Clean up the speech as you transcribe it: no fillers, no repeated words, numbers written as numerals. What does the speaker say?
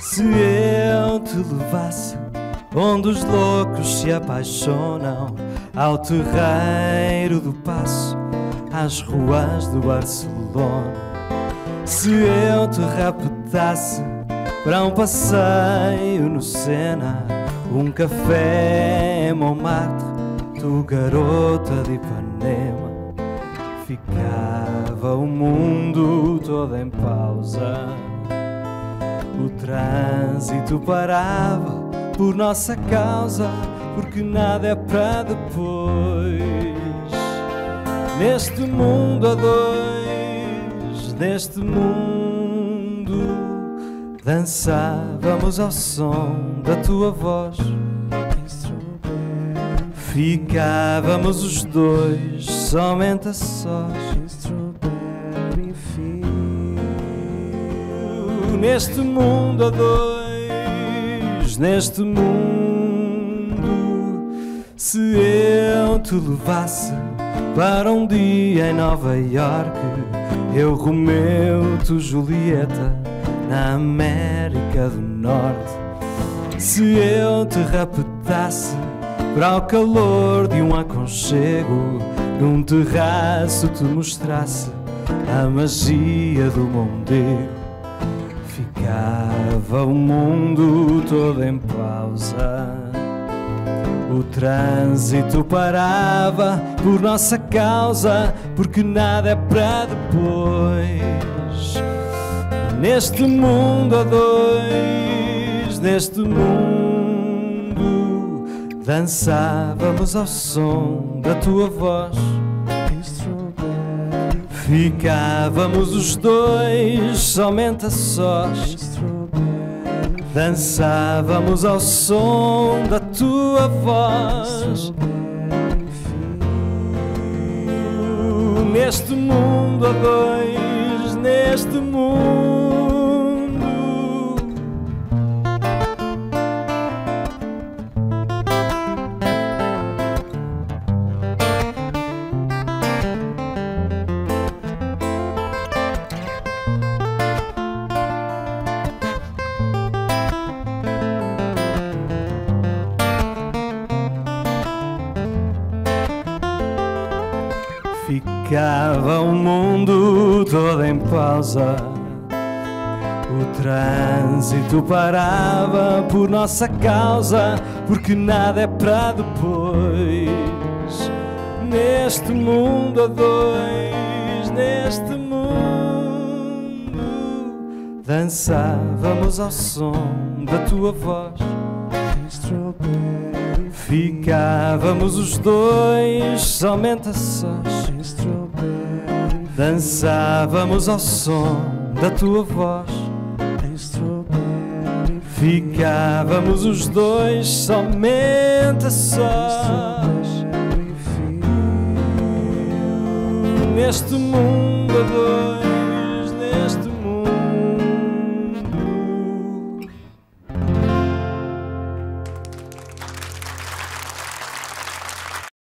Se eu te levasse onde os loucos se apaixonam, ao terreiro do Paço, às ruas de Barcelona. Se eu te raptasse para um passeio no Sena, um café em Montmartre, tu garota de Ipanema, ficava o mundo todo em pausa. O trânsito parava por nossa causa, porque nada é para depois. Neste mundo a dois, neste mundo, dançávamos ao som da tua voz. Ficávamos os dois somente a sós. Neste mundo a dois, neste mundo, se eu te levasse para um dia em Nova Iorque, eu Romeu, tu Julieta, na América do Norte. Se eu te raptasse para o calor de um aconchego, num terraço te mostrasse a magia do Mondego, ficava o mundo todo em pausa. O trânsito parava por nossa causa, porque nada é para depois. Neste mundo a dois, neste mundo, dançávamos ao som da tua voz. Ficávamos os dois somente a sós. Dançávamos ao som da tua voz. Neste mundo a dois, neste mundo, ficava o mundo todo em pausa. O trânsito parava por nossa causa, porque nada é para depois. Neste mundo a dois, neste mundo, dançávamos ao som da tua voz. Ficávamos os dois somente a sós. Dançávamos ao som da tua voz. Ficávamos os dois somente a sós. Neste mundo